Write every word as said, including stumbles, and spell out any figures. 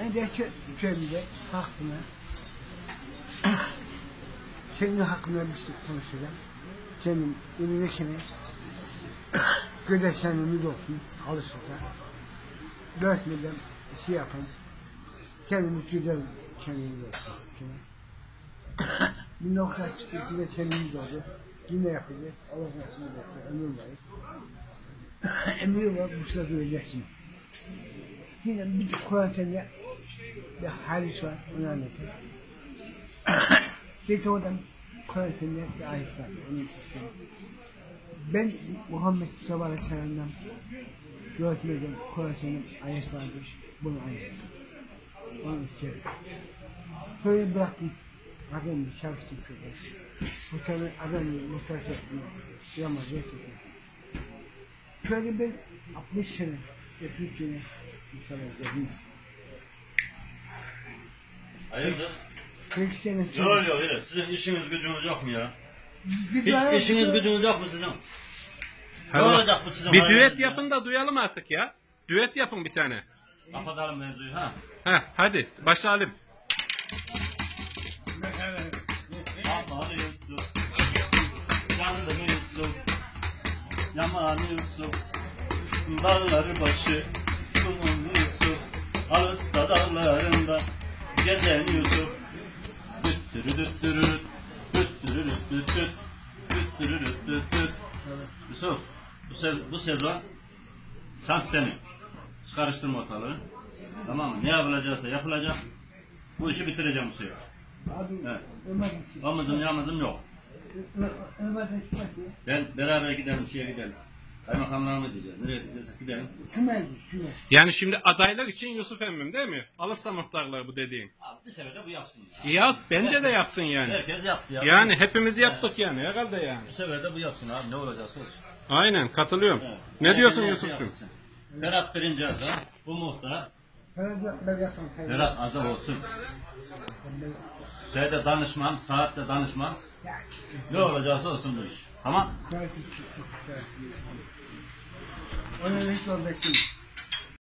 Ben de şöyle hakkında senin hakkında bir şey konuşacağım. Senin önündekine göze kendimiz olsun, alışırsa dört yıldan şey yapalım. Kendimiz güzel kendimiz olsun. Bir nokta çıktı, yine kendimiz oldu. Yine yapacağız. Allah nasip eder. Ömür var. Emir var, bu sırada öleceksin. Yine bir Kur'an sende bir hadis var, onu anlatayım. Geçen oradan Kur'an sende bir ayet var, onu istedim. Ben Muhammed Mustafa Aleyhisselam'dan gördüğüm Kur'an sende ayet vardır, bunu anlatayım. Onu istedim. Şöyle bıraktım. Adam bir çalıştım şöyle. Bu tane adam bir mutlaka etmiyor. Yamaz yapıyor. Şöyle ben altmış sene, yetmiş sene insan öldürdüm. Hayırdır? kırk sene Ne oluyor öyle? Sizin işiniz gücünüz yok mu ya? Bir Hiç işiniz gücünüz yok mu sizin? Ne olacak bu sizin? Bir düet yapın da duyalım artık ya. Düet yapın bir tane. Kapatalım mevzuyu ha. Heh, hadi başlayalım. Aman Yusuf, yandım Yusuf, yaman Yusuf, dağları başı, kumun Yusuf, Ağustos dağlarında gezen Yusuf. Düttürüdüttürüt, düttürüdüttürüt, düttürüdüttürüt. Yusuf, bu, se bu sezon şans senin. Hiç karıştırma ortalığı. Tamam mı? Ne yapılacaksa yapılacak. Bu işi bitireceğim bu sefer. Evet. Amızım yamızım yok. Ben beraber gidelim, şeye gidelim. Kaymakamlığa mı gideceğiz? Nereye gideceğiz? Gidelim. Yani şimdi adaylar için Yusuf emmim değil mi? Alırsa muhtarlığı bu dediğin. Abi bir sefer de bu yapsın. Ya. Ya bence de yapsın yani. Herkes yaptı ya. Yani hepimiz yaptık yani herhalde yani. Bu sefer de bu yapsın abi. Ne olacaksa olsun. Aynen katılıyorum. Evet. Ne Herkes diyorsun neyse Yusuf'cum? yapsın. Ferhat birinci azam. Bu muhtar. Ferhat azam olsun. Şeyde danışman, saatte danışman. Ne olacaksa olsun bu iş. Tamam? Onu hiç olacak değil.